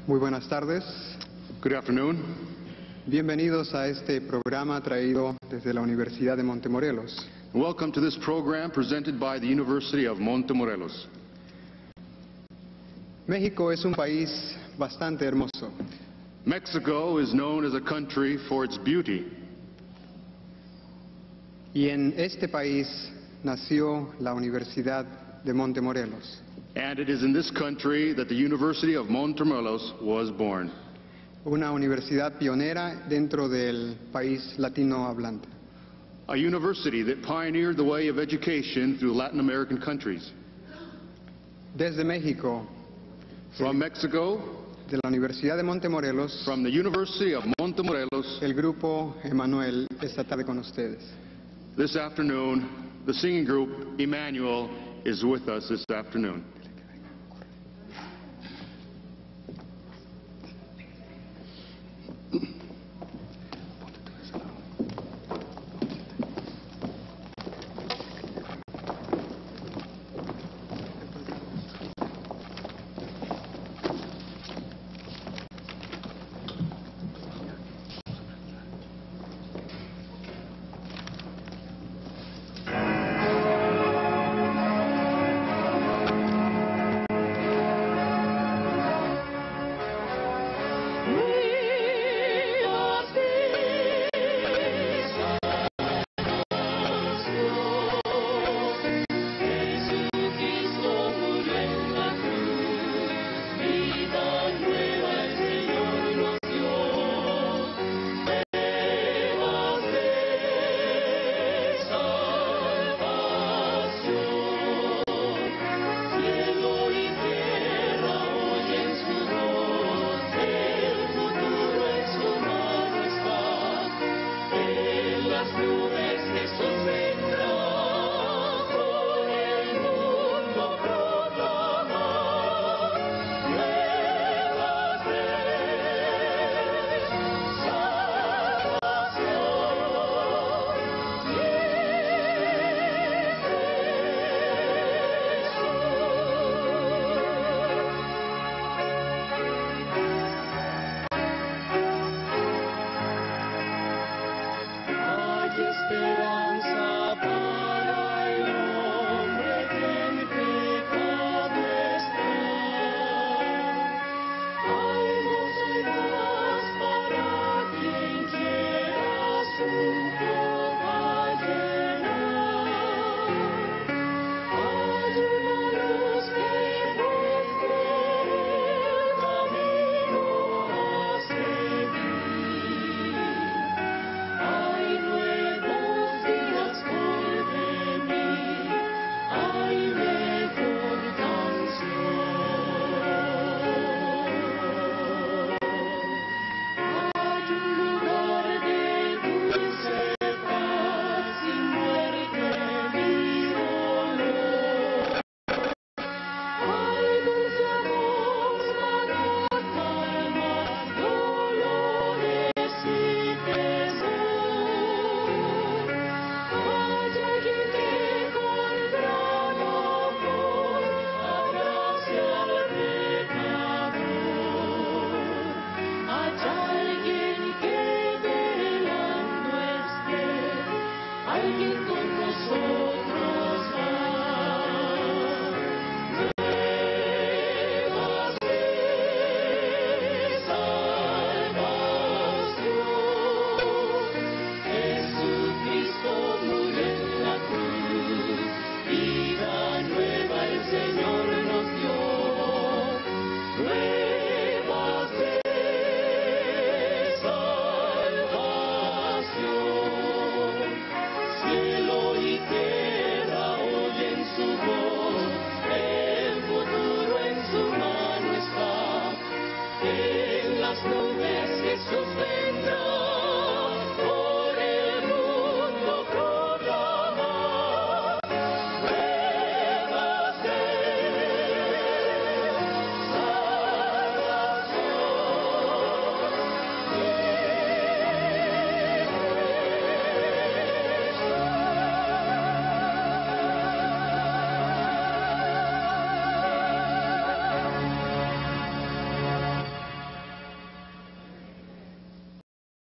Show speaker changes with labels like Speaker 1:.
Speaker 1: Muy buenas tardes.
Speaker 2: Good afternoon.
Speaker 1: Bienvenidos a este programa traído desde la Universidad de Montemorelos.
Speaker 2: Welcome to this program presented by the University of Montemorelos.
Speaker 1: México es un país bastante hermoso.
Speaker 2: Mexico is known as a country for its beauty.
Speaker 1: Y en este país nació la Universidad de Montemorelos.
Speaker 2: And it is in this country that the University of Montemorelos was born.
Speaker 1: Una universidad pionera dentro del país latino hablante.
Speaker 2: A university that pioneered the way of education through Latin American countries.
Speaker 1: Desde México,
Speaker 2: From Mexico,
Speaker 1: de la Universidad de Montemorelos,
Speaker 2: from the University of Montemorelos,
Speaker 1: el grupo Emanuel esta tarde con ustedes.
Speaker 2: this afternoon, the singing group Emmanuel is with us this afternoon.